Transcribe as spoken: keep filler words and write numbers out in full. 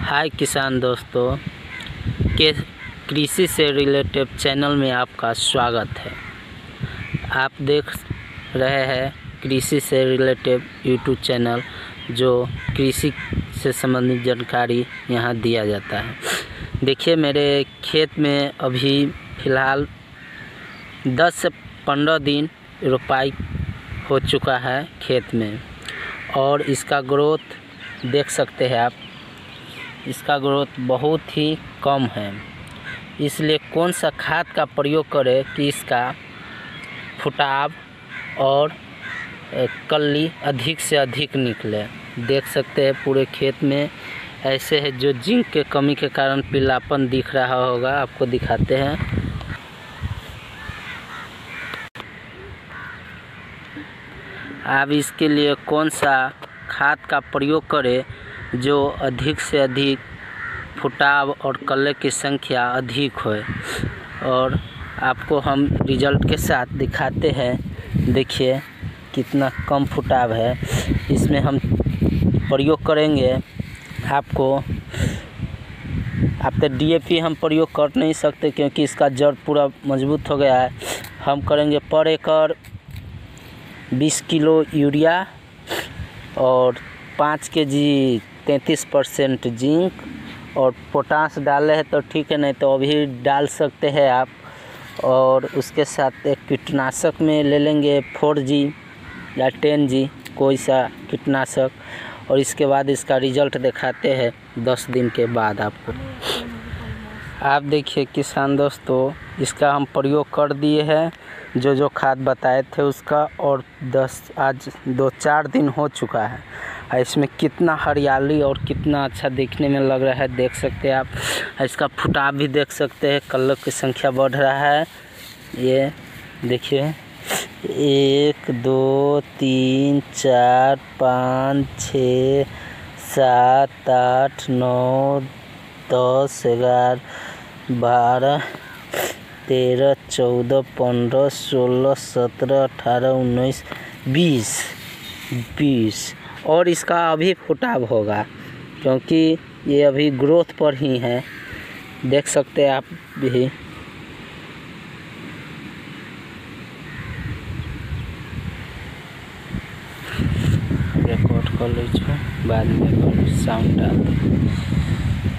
हाय किसान दोस्तों के कृषि से रिलेटेड चैनल में आपका स्वागत है। आप देख रहे हैं कृषि से रिलेटेड यूट्यूब चैनल, जो कृषि से संबंधित जानकारी यहाँ दिया जाता है। देखिए, मेरे खेत में अभी फ़िलहाल दस से पंद्रह दिन रोपाई हो चुका है खेत में, और इसका ग्रोथ देख सकते हैं आप। इसका ग्रोथ बहुत ही कम है, इसलिए कौन सा खाद का प्रयोग करें कि इसका फुटाव और कली अधिक से अधिक निकले। देख सकते हैं पूरे खेत में ऐसे है, जो जिंक के कमी के कारण पीलापन दिख रहा होगा। आपको दिखाते हैं। अब इसके लिए कौन सा खाद का प्रयोग करें जो अधिक से अधिक फुटाव और कल्ले की संख्या अधिक हो, और आपको हम रिजल्ट के साथ दिखाते हैं। देखिए कितना कम फुटाव है। इसमें हम प्रयोग करेंगे, आपको आप तो डी ए पी हम प्रयोग कर नहीं सकते क्योंकि इसका जड़ पूरा मजबूत हो गया है। हम करेंगे पर एकड़ बीस किलो यूरिया और पाँच के जी तैंतीस परसेंट जिंक और पोटास डाले हैं तो ठीक है, नहीं तो अभी डाल सकते हैं आप। और उसके साथ एक कीटनाशक में ले लेंगे फोर जी या टेन जी कोई सा कीटनाशक, और इसके बाद इसका रिजल्ट दिखाते हैं दस दिन के बाद आपको। आप देखिए किसान दोस्तों, इसका हम प्रयोग कर दिए हैं, जो जो खाद बताए थे उसका, और दस आज दो चार दिन हो चुका है। इसमें कितना हरियाली और कितना अच्छा देखने में लग रहा है, देख सकते हैं आप। इसका फुटाव भी देख सकते हैं, कलर की संख्या बढ़ रहा है। ये देखिए, एक दो तीन चार पाँच छः सात आठ नौ दस ग्यारह बारह तेरह चौदह पंद्रह सोलह सत्रह अठारह उन्नीस बीस बीस और इसका अभी फुटाव होगा क्योंकि ये अभी ग्रोथ पर ही है। देख सकते हैं आप भी। रिकॉर्ड कर लीजिए, बाद में साउंड डाल दें।